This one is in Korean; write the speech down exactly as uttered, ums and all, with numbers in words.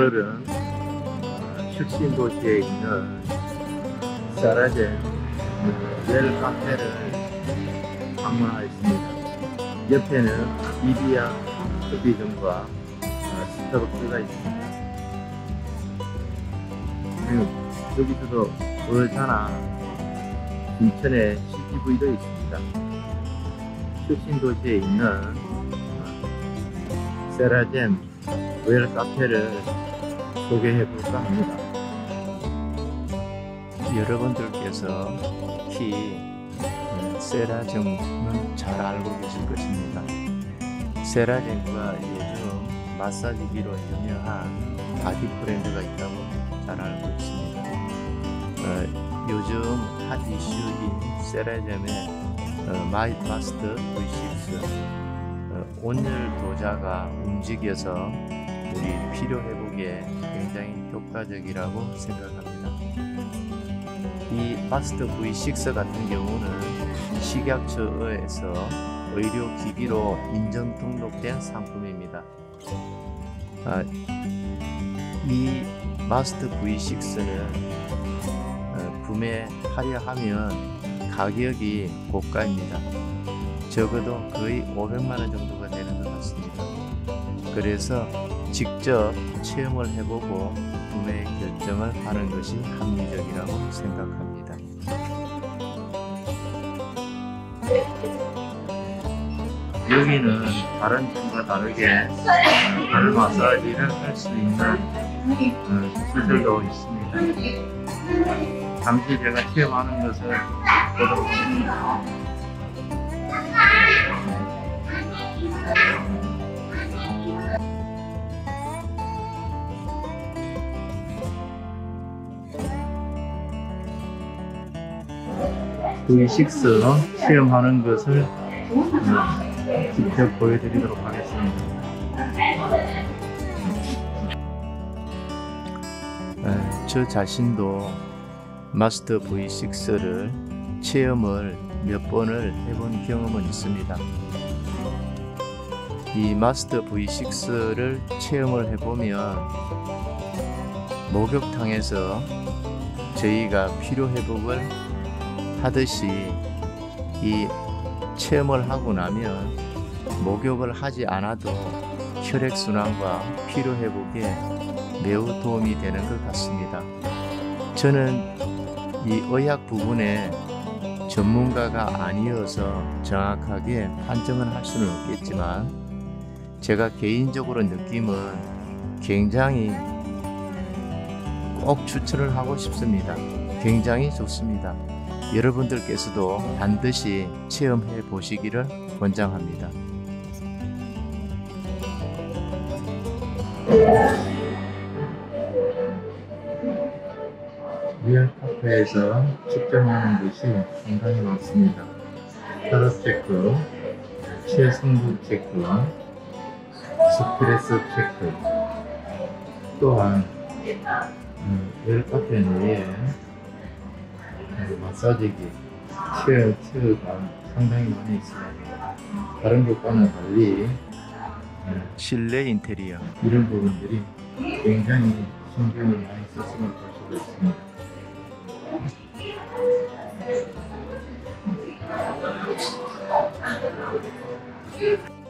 오늘은 슈신 도시에 있는 세라젬 웰 카페를 방문하였습니다. 옆에는 이디야 커피점과 스타벅스가 있습니다. 여기서도 얼잖아 인천에 씨티브이도 있습니다. 슈신 도시에 있는 세라젬 웰 카페를 소개해 볼까 합니다. 여러분들께서 특히 세라젬은 잘 알고 계실 것입니다. 세라젬과 요즘 마사지기로 유명한 바디 브랜드가 있다고 잘 알고 있습니다. 어, 요즘 핫 이슈인 세라젬의 어, 마이 마스터 브이 식스 어, 온열 도자가 움직여서 우리 피로 회복에 굉장히 효과적이라고 생각합니다. 이 마스터 브이 식스 같은 경우는 식약처에서 의료기기로 인증 등록된 상품입니다. 아, 이 마스터 브이 식스는 어, 구매하려 하면 가격이 고가입니다. 적어도 거의 오백만 원 정도가 되는 것 같습니다. 그래서 직접 체험을 해보고 구매 결정을 하는 것이 합리적이라고 생각합니다. 여기는 다른 점과 다르게 발 마사지를 할 수 있는 기술들도 있습니다. 잠시 제가 체험하는 것을 보도록 하겠습니다. 브이 식스 체험하는 것을 직접 보여드리도록 하겠습니다. 저 자신도 마스터 브이 식스를 체험을 몇 번을 해본 경험은 있습니다. 이 마스터 브이 식스를 체험을 해보면 목욕탕에서 저희가 피로회복을 하듯이 이 체험을 하고 나면 목욕을 하지 않아도 혈액순환과 피로회복에 매우 도움이 되는 것 같습니다. 저는 이 의학 부분에 전문가가 아니어서 정확하게 판정을 할 수는 없겠지만 제가 개인적으로 느낌은 굉장히 꼭 추천을 하고 싶습니다. 굉장히 좋습니다. 여러분들께서도 반드시 체험해 보시기를 권장합니다. 리얼 카페에서 측정하는 것이 상당히 많습니다. 혈압 체크, 체성분 체크, 스트레스 체크, 또한 리얼 카페 내에 마사지기, 체어, 체어가 상당히 많이 있습니다. 다른 곳과는 달리 실내 인테리어 이런 부분들이 굉장히 신경을 많이 썼음을 볼 수가 있습니다.